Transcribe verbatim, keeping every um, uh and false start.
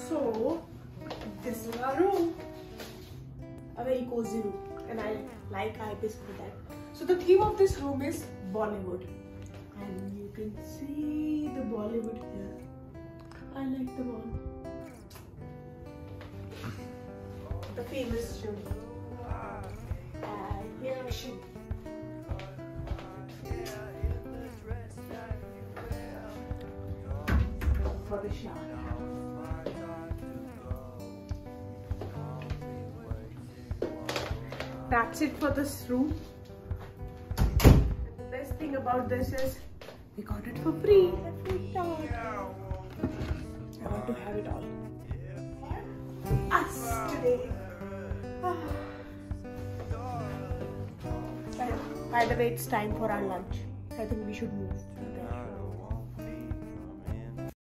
So this is our room, a very cozy room, and I like Ibis for that. So the theme of this room is Bollywood, and you can see the Bollywood here. I like the wall, the famous room, and here she. For the shower. That's it for this room. And the best thing about this is we got it for free. I want to have it all. Us today. By the way, it's time for our lunch. I think we should move.